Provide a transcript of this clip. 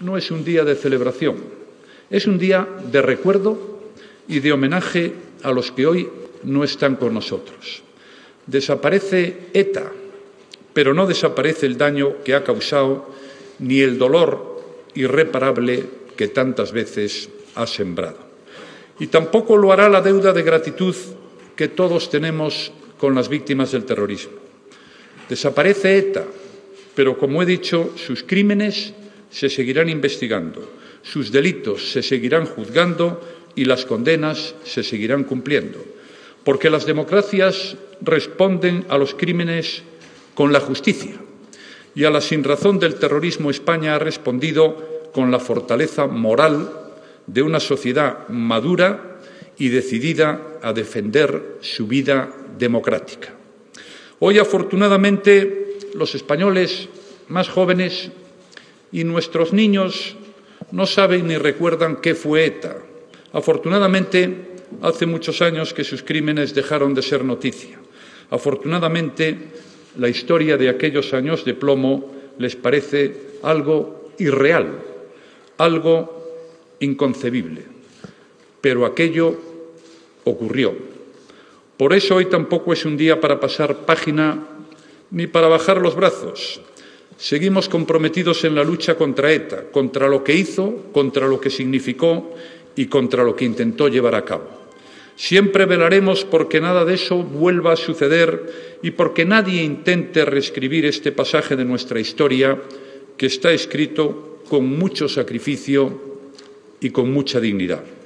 no es un día de celebración, es un día de recuerdo y de homenaje a los que hoy no están con nosotros. Desaparece ETA, pero no desaparece el daño que ha causado ni el dolor irreparable que tantas veces ha sembrado. Y tampoco lo hará la deuda de gratitud que todos tenemos con las víctimas del terrorismo. Desaparece ETA, pero, como he dicho, sus crímenes se seguirán investigando, sus delitos se seguirán juzgando y las condenas se seguirán cumpliendo, porque las democracias responden a los crímenes con la justicia y a la sinrazón del terrorismo España ha respondido con la fortaleza moral de una sociedad madura y decidida a defender su vida democrática. Hoy, afortunadamente, los españoles más jóvenes y nuestros niños no saben ni recuerdan qué fue ETA. Afortunadamente, hace muchos años que sus crímenes dejaron de ser noticia. Afortunadamente, la historia de aquellos años de plomo les parece algo irreal, algo inconcebible. Pero aquello ocurrió. Por eso hoy tampoco es un día para pasar página ni para bajar los brazos. Seguimos comprometidos en la lucha contra ETA, contra lo que hizo, contra lo que significó y contra lo que intentó llevar a cabo. Siempre velaremos porque nada de eso vuelva a suceder y porque nadie intente reescribir este pasaje de nuestra historia que está escrito con mucho sacrificio y con mucha dignidad.